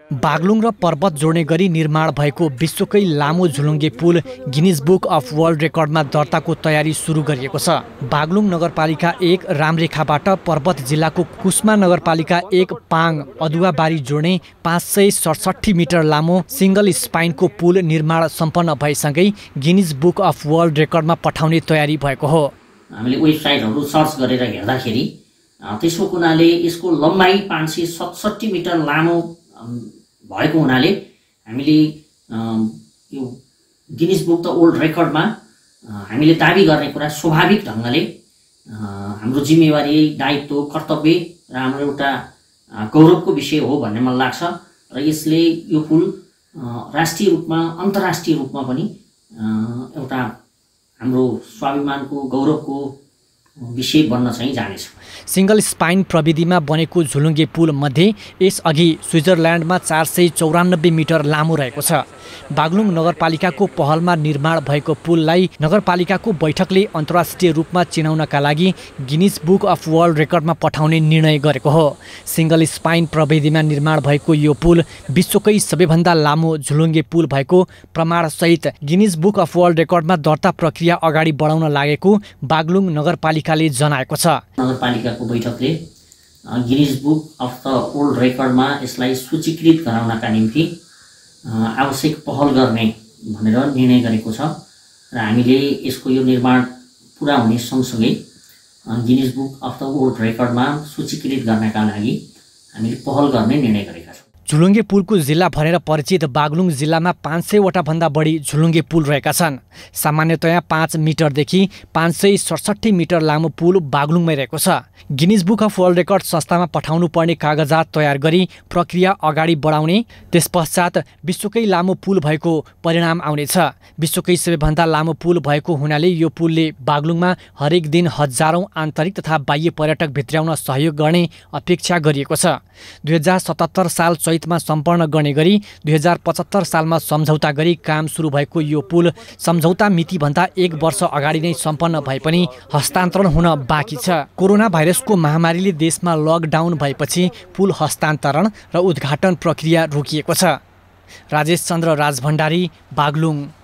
बागलुङ र पर्वत जोड्ने गरी निर्माण भएको विश्वकै लामो झुलुङ्गे पुल गिनिज बुक अफ वर्ल्ड रेकर्डमा दर्ताको तयारी सुरु गरिएको छ। बागलुङ नगरपालिका 1 रामरेखाबाट पर्वत जिल्लाको कुस्मा नगरपालिका 1 पाङ अदुवाबारी जोड्ने 567 मिटर लामो सिंगल स्पाइनको पुल निर्माण सम्पन्न भएसँगै गिनिज बुक अफ वर्ल्ड रेकर्डमा पठाउने तयारी भएको हो। हामीले वेबसाइटहरु सर्च गरेर हेर्दाखेरि त्यसको कुनाले यसको लम्बाइ 567 मिटर लामो भएको हुनाले हामीले यो गिनिज बुक द वर्ल्ड रेकर्डमा हामीले दाबी गर्ने कुरा स्वाभाविक ढंगले हाम्रो जिम्मेवारी, दायित्व, कर्तव्य र हाम्रो एउटा गौरवको विषय हो भन्ने मलाई लाग्छ र यसले यो पुल राष्ट्रिय रूपमा अन्तर्राष्ट्रिय रूपमा पनि एउटा हाम्रो स्वाभिमानको गौरवको विषय बन्न चाहिँ जानेछ। सिंगल स्पाइन प्रविधिमा बनेको झुलुङ्गे पुल मध्ये यसअघि स्विजरल्यान्डमा 494 मिटर लामो रहेको छ। बागलुङ नगरपालिकाको पहलमा निर्माण भएको पुललाई नगरपालिकाको बैठकले अन्तर्राष्ट्रिय रूपमा चिनाउनका लागि गिनिज बुक अफ वर्ल्ड रेकर्डमा पठाउने निर्णय गरेको हो। सिंगल स्पाइन प्रविधिमा निर्माण भएको यो पुल विश्वकै सबैभन्दा लामो झुलुङ्गे पुल भएको प्रमाणसहित गिनिज बुक अफ वर्ल्ड रेकर्डमा दर्ता प्रक्रिया अगाडि बढाउन लागेको बागलुङ नगरपालिकाले जनाएको छ। नगरपालिकाको बैठकले Guinness book of the world रेकर्डमा यसलाई सूचीकृत गराउनका निम्ति आवश्यक पहल गर्ने भनेर निर्णय गरेको छ र हामीले यसको यो निर्माण पूरा हुने सँगसँगै Guinness book of the world रेकर्डमा सूचीकृत गर्नका लागि हामीले पहल गर्ने निर्णय गरेका छौँ। झुलुङ्गे पुलको जिल्ला भनेर परिचित बागलुङ जिल्लामा 500 वटा भन्दा बढी झुलुङ्गे पुल रहेका छन्। सामान्यतया 5 मिटरदेखि 567 मिटर लामो पुल बागलुङमै रहेको छ। Guinness book of world record संस्थामा पठाउनु पर्ने कागजात तयार गरी प्रक्रिया अगाडि बढाउने, त्यसपश्चात विश्वकै लामो पुल भएको परिणाम आउनेछ। विश्वकै सबैभन्दा लामो पुल भएको हुनाले यो पुलले बागलुङमा हरेक दिन हजारौं आन्तरिक तथा बाह्य पर्यटक भित्र्याउन सहयोग गर्ने अपेक्षा गरिएको छ। 2077 साल चैतमा सम्पन्न गर्ने गरी 2075 सालमा सम्झौता गरी काम सुरु भएको यो पुल सम्झौता मितिभन्दा 1 वर्ष अगाडि नै सम्पन्न भए पनि हस्तान्तरण हुन बाँकी छ। कोरोना भाइरसको महामारीले देशमा लकडाउन भएपछि पुल हस्तान्तरण र उद्घाटन प्रक्रिया रोकिएको छ। राजेश चन्द्र राजभण्डारी, बागलुङ।